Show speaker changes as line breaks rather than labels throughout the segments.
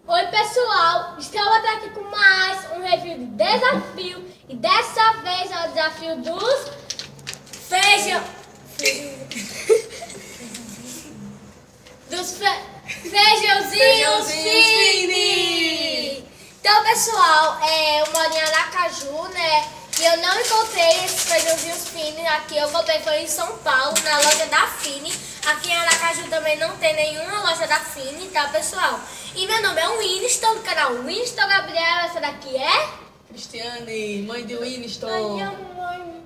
Oi pessoal, estamos aqui com mais um review de desafio e dessa vez é o desafio dos feijãozinhos fini. Então pessoal, eu moro em Aracaju, né? E eu não encontrei esses feijãozinhos fini aqui, eu comprei foi em São Paulo, na loja da Fini. Aqui em Aracaju também não tem nenhuma loja da Fini, tá pessoal? E meu nome é Winston, do canal Winston Gabriel. Essa daqui é
Cristiane, mãe de Winston.
minha mãe.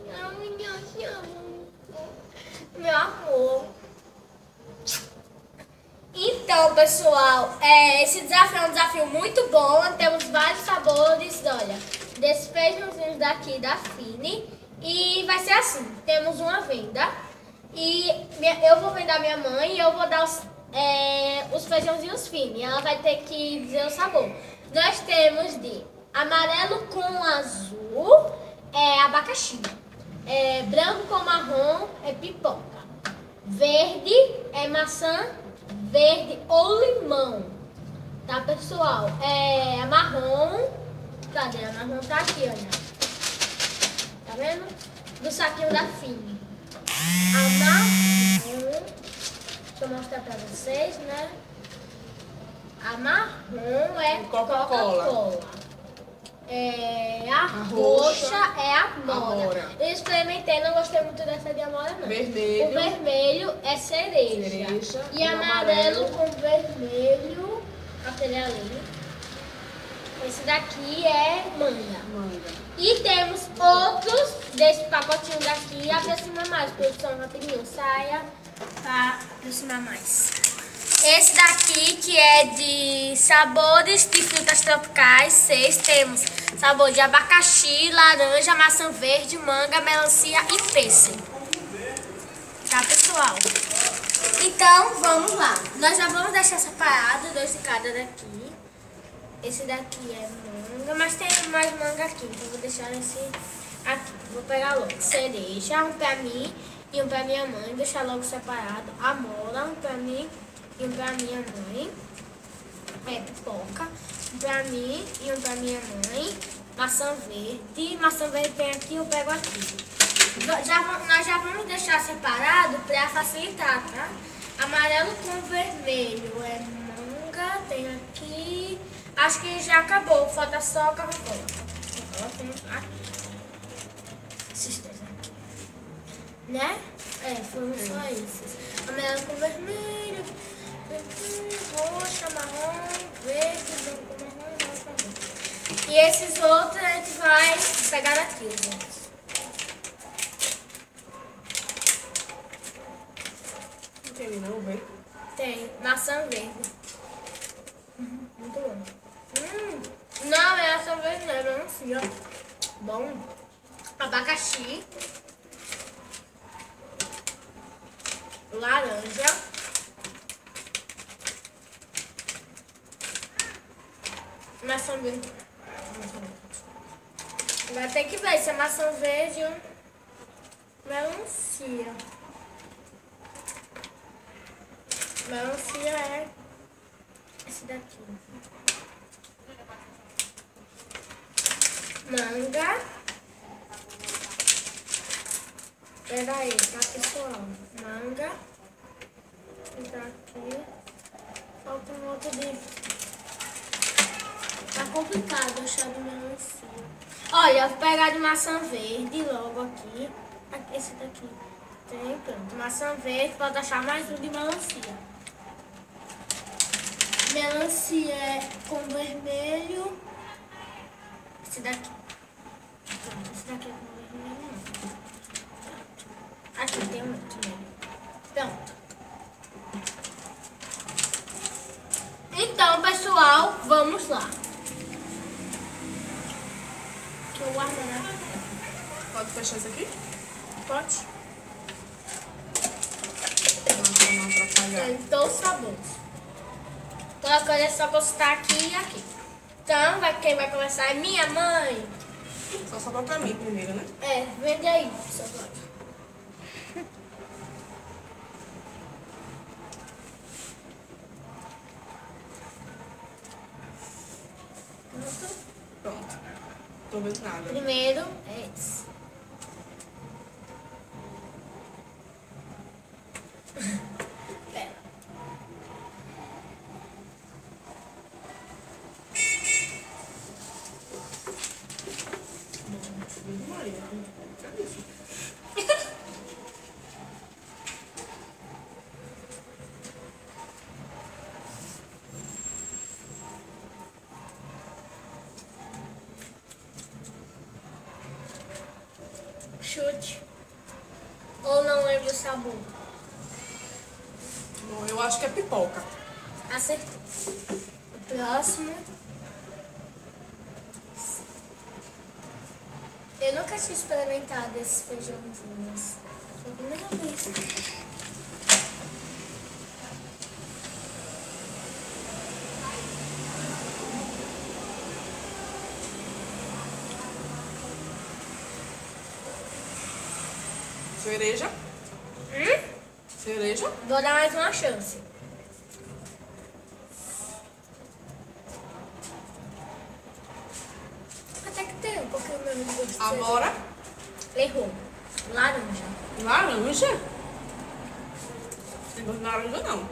Meu amor. Então, pessoal, esse desafio é um desafio muito bom. Temos vários sabores, olha, desses feijãozinhos daqui da Fini. E vai ser assim, temos uma venda. E eu vou vender a minha mãe e eu vou dar os feijãozinhos Fini. Ela vai ter que dizer o sabor. Nós temos de amarelo com azul, abacaxi. Branco com marrom é pipoca. Verde é maçã verde ou limão. Tá, pessoal? Marrom. Cadê? A marrom tá aqui, olha. Tá vendo? Do saquinho da Fini. A marrom. Deixa eu mostrar pra vocês, né? A marrom é Coca-Cola. A roxa é Amora. Eu experimentei, não gostei muito dessa de Amora, não.
Vermelho.
O vermelho é cereja. E amarelo com vermelho, aquele ali. Esse daqui é manga. E temos outros desse pacotinho daqui. Aproxima mais, produção, rapidinho. Saia pra aproximar mais. Esse daqui que é de sabores de frutas tropicais, 6. Temos sabor de abacaxi, laranja, maçã verde, manga, melancia e pêssego. Tá, pessoal? Então, vamos lá. Nós já vamos deixar separado 2 de cada daqui. Esse daqui é manga, mas tem mais manga aqui, então eu vou deixar esse aqui. Vou pegar logo cereja, um pra mim e um pra minha mãe, deixar logo separado. Amora, um pra mim e um pra minha mãe. Pipoca, um pra mim e um pra minha mãe. Maçã verde tem aqui, eu pego aqui. Nós já vamos deixar separado pra facilitar, tá? Amarelo com vermelho é manga, tem aqui. Acho que já acabou, falta só a Coca-Cola. Tem aqui. Esses 3 aqui. Né? Foram só esses. Amarelo com vermelho, roxa, marrom, verde, branco, marrom, roxa. E esses outros a gente vai pegar aqui, gente.
Não tem ali não, velho?
Tem maçã verde. Muito bom. Não é maçã verde, não é melancia. Bom. Abacaxi. Laranja. Maçã verde. Vai ter que ver se é maçã verde ou melancia. Melancia é esse daqui. Manga. Pera aí, tá, pessoal? Manga. Tá aqui. Falta um outro de... Tá complicado achar de melancia. Olha, eu vou pegar de maçã verde logo aqui. Esse daqui. Tem, pronto. Maçã verde, pode achar mais um de melancia. Melancia é com vermelho. Esse daqui. Pronto, esse daqui é com vermelho. Aqui tem um outro. Pronto. Então, pessoal, vamos lá. Deixa eu guardar, né?
Pode fechar isso aqui?
Pode?
Não, pra atrapalhar.
Tem todos os sabores. Então agora é só postar aqui e aqui. Então, quem vai começar é minha mãe.
Só sobra pra mim primeiro, né?
Vende aí, seu Cláudio.
tô vendo nada.
Primeiro é esse. Pera.
Maria, cadê isso?
Chute. Ou não lembro o sabor.
Bom, eu acho que é pipoca.
Acertou. O próximo. Eu nunca tinha experimentado esse feijãozinho. Foi a primeira vez.
Cereja? Cereja?
Vou dar mais uma chance. Até que tem um pouquinho menos de gosto de cereja.
Amora?
Errou. Laranja.
Laranja? Tem gosto de laranja não.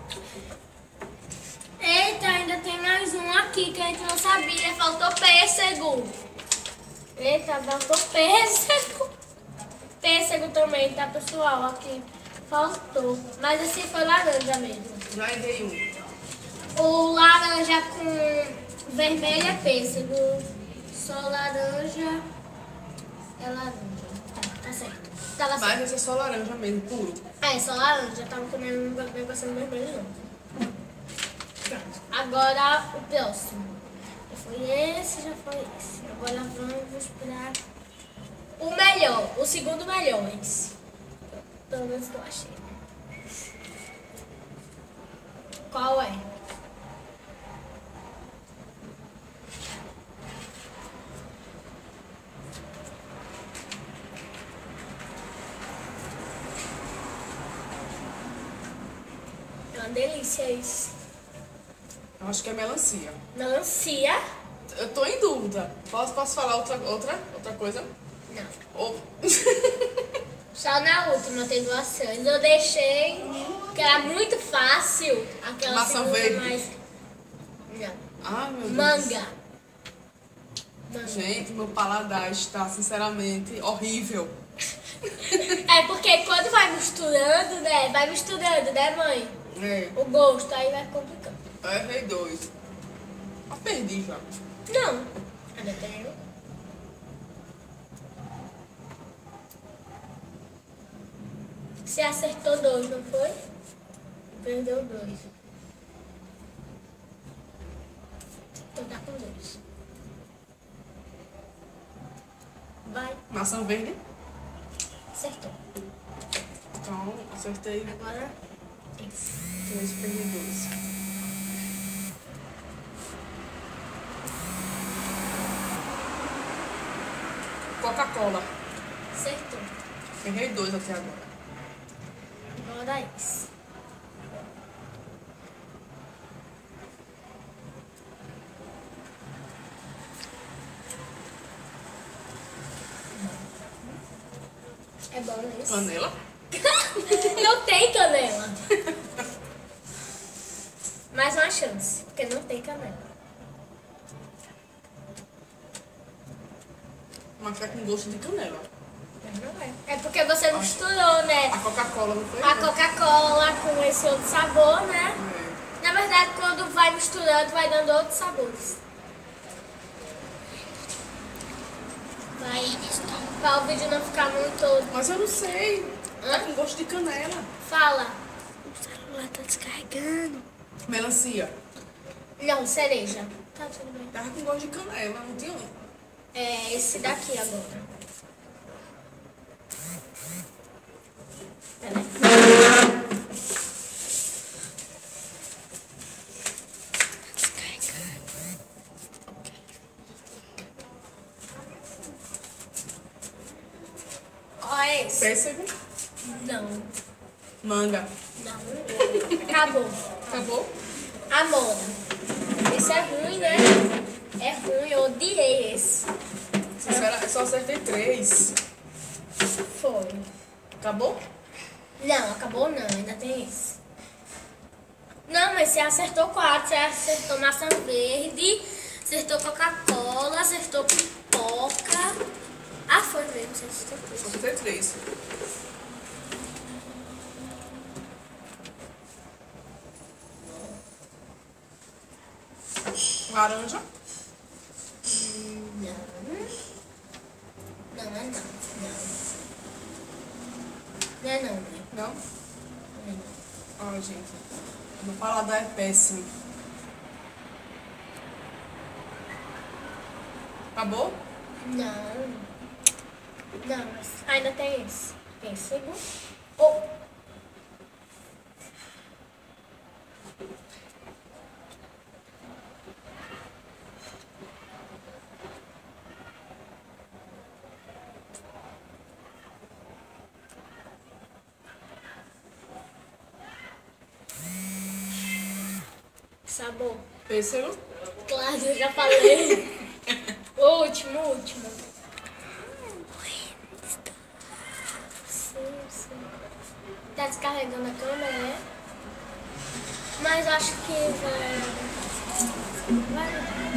Eita, ainda tem mais um aqui que a gente não sabia. Faltou pêssego. Eita, faltou pêssego. Pêssego também, tá, pessoal? Aqui faltou. Mas esse foi laranja mesmo.
Já errei um.
O laranja com vermelho é pêssego. Só laranja é laranja. Tá certo. Tava
Mas
certo.
esse é só laranja mesmo, puro.
É, só laranja. Tava comendo um negocinho vermelho, não. Pronto. Agora o próximo. Já foi esse, já foi esse. Agora vamos para o melhor. O segundo melhor, esse. Pelo menos que eu achei. Qual é? É uma delícia isso.
Eu acho que é melancia.
Melancia?
Eu tô em dúvida. Posso falar outra coisa?
Não.
Ou...
Só na última tem doações. Eu deixei, que era muito fácil. Aquela
Maçã
segunda
verde.
mais... Não.
Ai, meu Deus.
Manga. Manga.
Gente, meu paladar está, sinceramente, horrível.
É porque quando vai misturando, né? Vai misturando, né, mãe?
É,
O gosto, aí vai complicando.
eu errei dois. Mas perdi já.
Não. Ainda tenho. Você acertou dois, não foi? Perdeu dois. Então tá com dois. Vai.
Maçã verde.
Acertou.
Então, acertei
Agora esse.
3, perdi 2. Coca-Cola.
Acertou.
Errei 2 até agora.
Agora esse. É bom esse?
Canela.
Não tem canela. Mais uma chance, porque não tem canela.
Mas tá com gosto de canela.
Mas não é. É porque você misturou, né?
A Coca-Cola não foi?
A Coca-Cola com esse outro sabor, né?
É.
Na verdade, quando vai misturando, vai dando outros sabores. Vai. Para o vídeo não ficar muito...
Mas eu não sei. Tá
Hã?
com gosto de canela.
Fala. O celular tá descarregando.
Melancia.
Não, cereja. Tá tudo bem.
Tava com gosto de canela, não tinha um.
É esse daqui agora. Peraí. Ó esse.
Pêssego.
Não.
Manga.
Não. Acabou.
Acabou?
Amor. Esse é ruim, né? É ruim, eu odiei esse.
Só acertei 3.
Foi.
Acabou?
Não, acabou não, ainda tem esse. Não, mas você acertou 4, você acertou maçã verde, acertou Coca-Cola, acertou pipoca. Ah, foi mesmo, você acertou 3.
Só acertei 3. Laranja?
Não. Não é não. Não é não, né?
Não?
Não é não.
Ai, gente. Meu paladar é péssimo. Acabou?
Não. Não, mas ainda tem esse. Tem segundo. Oh. Sabor.
Pêssego?
Claro, eu já falei. O último. Sim. Tá descarregando a câmera, né? Mas acho que vai.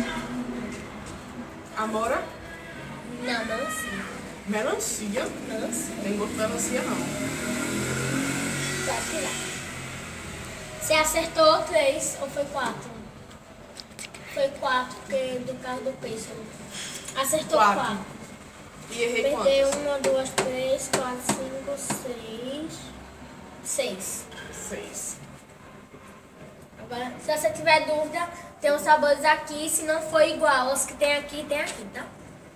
Amora?
Não, melancia.
Melancia? Tem gosto de melancia, não.
Vai tirar. Você acertou 3 ou foi 4? Foi 4, porque do carro do pêssego. Acertou 4.
E errei
Perdeu
quantos?
1, 2, 3, 4, 5, 6.
6.
Agora, se você tiver dúvida, tem os sabores aqui. Se não for igual aos que tem aqui, tá?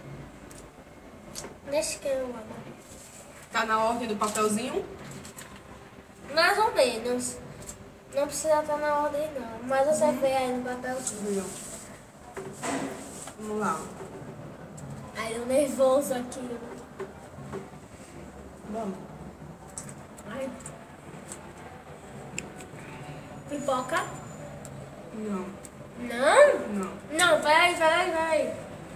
Deixa que eu amo.
Tá na ordem do papelzinho?
Mais ou menos. Não precisa estar na ordem, não. Mas você vê aí no papelzinho.
Vamos lá.
Aí eu nervoso aqui.
Vamos.
Ai. Pipoca?
Não.
Não?
Não.
Não, vai.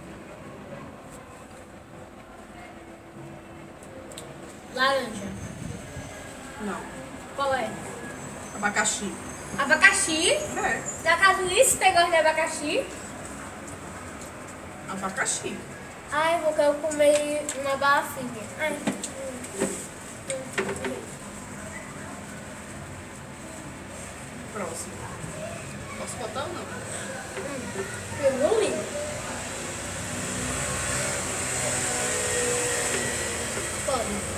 Laranja.
Não.
Qual é?
Abacaxi.
Abacaxi?
É.
Da Casuíce, você gosta de abacaxi?
Abacaxi.
Ai, vou que eu comer uma bafinha. Ai.
Próximo. Posso botar ou não?
Eu vou ler. Pode.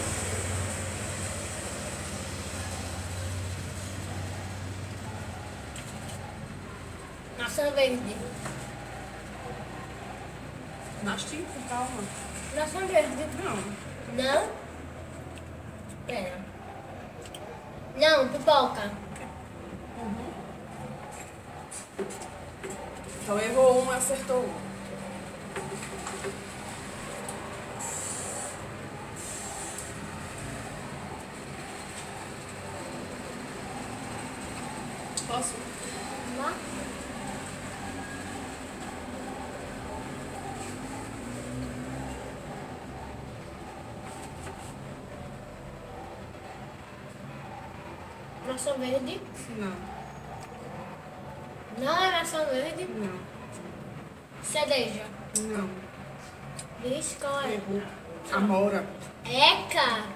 Maçã verde.
Mastiga, calma.
Maçã verde.
Não.
Não? Pera. Não, pipoca.
Então errou um e acertou um. Posso?
Lá. Maçã verde.
Não.
Não é maçã verde.
Não.
Cereja.
Não.
Vixe, qual é?
Errou. Amora.
Eca!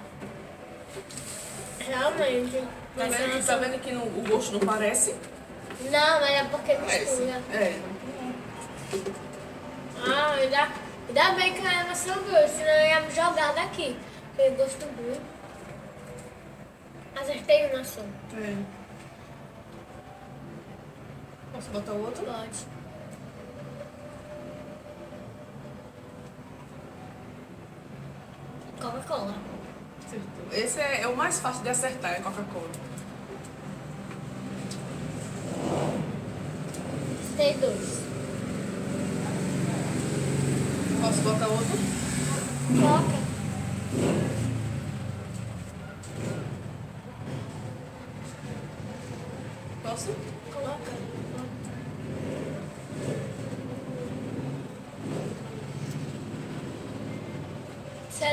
Realmente.
Tá
Mas
vendo,
maçã-
que o gosto não parece?
Não, mas é porque
Parece.
mistura.
É.
Ah, ainda bem que não é maçã verde, senão eu ia me jogar daqui. Porque gosto ruim. Acertei o maçã.
É. Posso botar o outro?
Pode. Coca-Cola.
Acertou. Esse é o mais fácil de acertar, é Coca-Cola.
Tem 2.
Posso botar outro?
Coca.
Posso?
Coloca.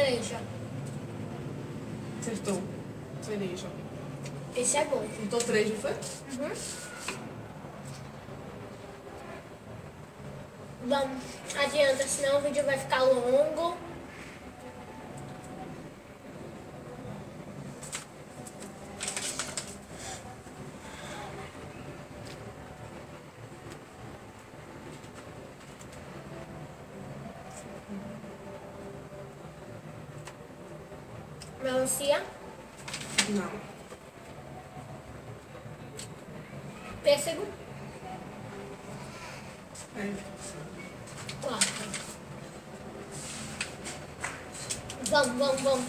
Cereja.
Acertou. Cereja.
Esse é bom.
Acertou 3, não foi?
Uhum. Vamos, adianta, senão o vídeo vai ficar longo. Melancia.
Não.
Pêssego.
É.
4. Vamos.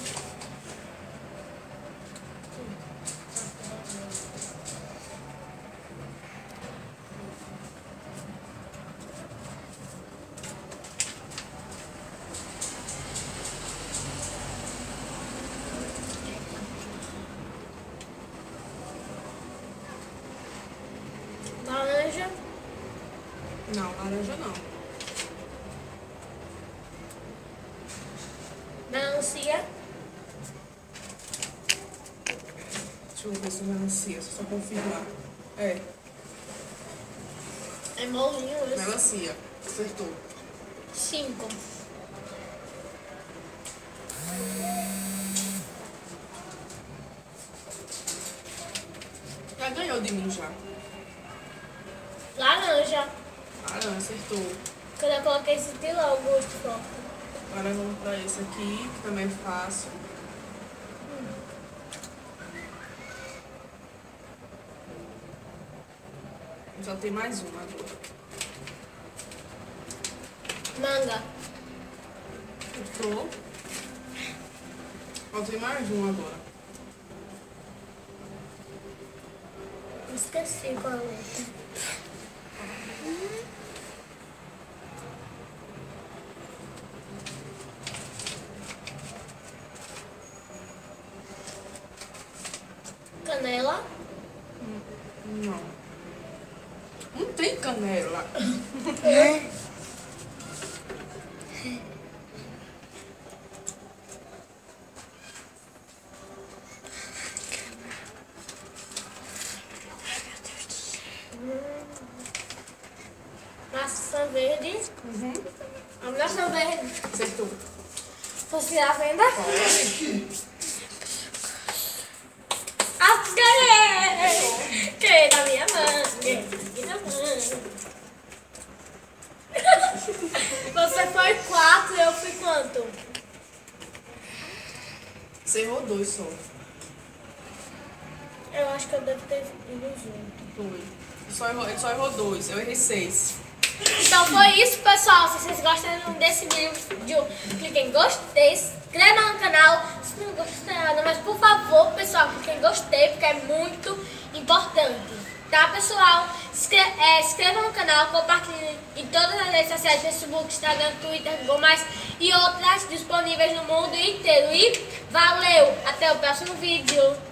Laranja.
Não, laranja não.
Melancia.
Deixa eu ver se é melancia, só confirmar. É,
É molinho esse.
melancia. Acertou.
5.
Já ganhou de mim já.
Laranja.
Laranja, acertou.
Quando eu coloquei esse lá, o gosto forte.
Agora vamos pra esse aqui, que também é fácil. Só tem mais uma agora.
Manga.
Acertou. Só tem mais uma agora.
Esqueci qual é a outra. Canela.
Não. Não tem canela.
Maçã verde.
Uhum.
A maçã verde.
Acertou.
Posso tirar a venda?
Pode.
Ah, ganhei! Ganhei da minha mãe. Ganhei da mãe. Você foi 4 e eu fui quanto?
Você errou 2 só.
Eu acho que eu devo ter ido junto.
Foi. Ele só errou 2. Eu errei 6.
Então foi isso, pessoal. Se vocês gostaram desse vídeo, cliquem em gostei, inscreva no canal. Se não gostaram, mas por favor, pessoal, cliquem em gostei, porque é muito importante. Tá, pessoal? Inscreva no canal, compartilhe em todas as redes sociais, Facebook, Instagram, Twitter, Google+, e outras disponíveis no mundo inteiro. E valeu! Até o próximo vídeo.